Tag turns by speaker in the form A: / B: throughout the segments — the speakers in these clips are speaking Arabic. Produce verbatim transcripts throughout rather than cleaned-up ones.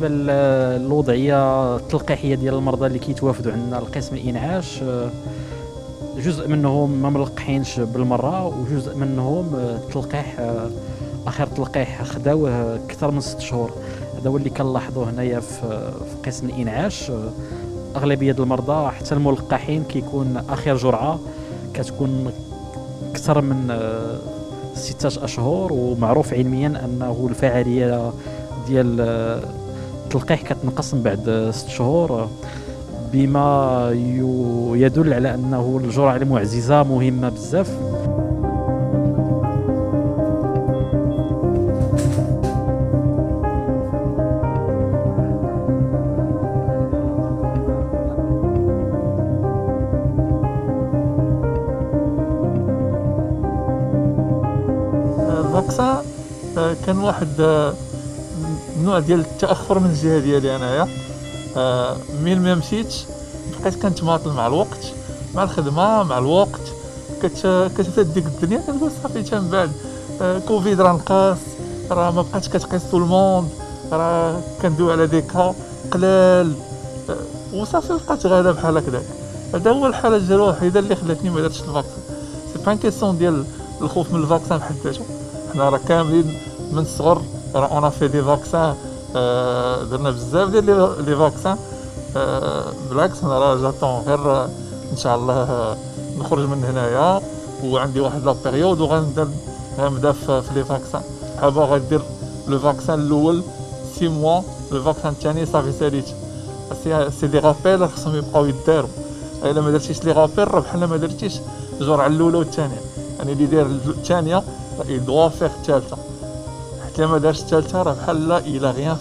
A: بالنسبه للوضعيه التلقيحيه ديال المرضى اللي كيتوافدوا عندنا لقسم الانعاش، جزء منهم ما ملقحينش بالمره، وجزء منهم التلقيح اخر تلقيح خداوه اكثر من ست شهور. هذا هو اللي كنلاحظوه هنايا في في قسم الانعاش. اغلبيه المرضى حتى الملقحين كيكون اخر جرعه كتكون اكثر من ستة اشهر، ومعروف علميا انه الفاعليه ديال التلقيح كتنقص من بعد ست شهور، بما يدل على انه الجرعه المعززه مهمه بزاف.
B: الفاكسان كان واحد نوع ديال التاخر من الجهه ديالي انايا. مين ما مشيتش بقيت كنتماطل مع الوقت، مع الخدمه، مع الوقت، كتفات ديك الدنيا. كنقول صافي تا من بعد كوفيد راه نقص، راه ما بقاتش كتقيس طول الموند، راه كندوي على ديكا قلال وصافي بقات غاده بحال هكذاك. هذا هو الحاله ديال الوحيده اللي خلاتني ما درتش الفاكسان. سي با كيسيون ديال الخوف من الفاكسان بحد ذاته. حنا راه كاملين من الصغر راه انا في دي فاكسان، آه درنا بزاف ديال لي فاكسان. آه بالعكس انا راه جاتون غير ان شاء الله نخرج من هنايا، وعندي واحد لا بيريود وغنبدا غنبدا في لي فاكسان. حابه غدير لو فاكسان الاول ستة موا، لو فاكسان الثاني صافي ساليت. سي دي غابيل خصهم يبقاو يداروا. الا ما درتيش لي غابيل راه بحال ما درتيش الجرعه الاولى والثانيه. يعني اللي داير الثانيه يدوا فيغ الثالثه، حتى ما دارش الثالثه راه بحال لا الا غيان.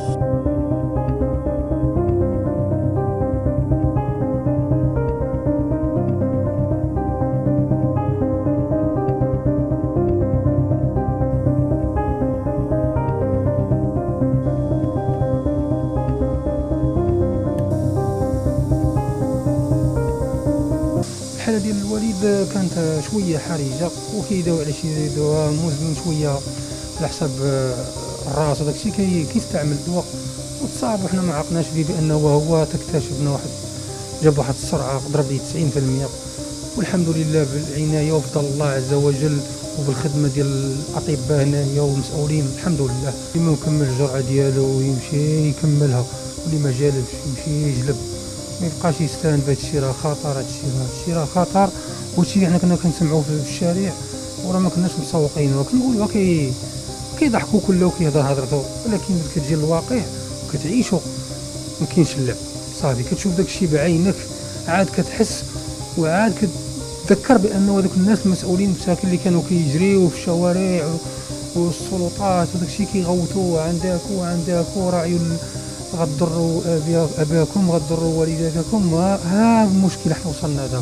C: الحاله ديال الوالد كانت شويه حرجه، وكيداوي على شي دواء مزمن شويه على حساب الراس وداكشي كيستعمل الدواء وتصاب. وحنا ما عقناش به بانه هو تكتشفنا واحد جاب واحد السرعه ضرب لي تسعين في المية، والحمد لله بالعنايه وفضل الله عز وجل وبالخدمه ديال الاطباء هنايا والمسؤولين الحمد لله. اللي ما يكمل الجرعه ديالو ويمشي يكملها، واللي ما جالبش يمشي يجلب، ما يبقاش يستهان بهذا الشيء. راه خطر هذا الشيء، هذا الشيء راه خطر. وهادشي حنا كنا كنسمعوه في الشارع وراه ما كناش مسوقين، وكنقولوا كي كيضحكوا كله وكيهضر هضرته، ولكن ملي كتجي للواقع وكتعيشو ما كاينش اللعب. صافي كتشوف داك الشيء بعينك، عاد كتحس وعاد كتذكر بانه هذوك الناس المسؤولين المساكين اللي كانوا كيجريو في الشوارع والسلطات وداك الشيء كيغوتوا عندك وعندك وراعيوا غضروا اباكم غضروا والداتكم. ها المشكله حنا وصلنا دابا.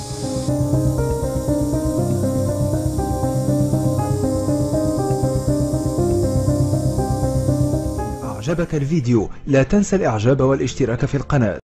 D: أعجبك الفيديو لا تنسى الإعجاب والاشتراك في القناة.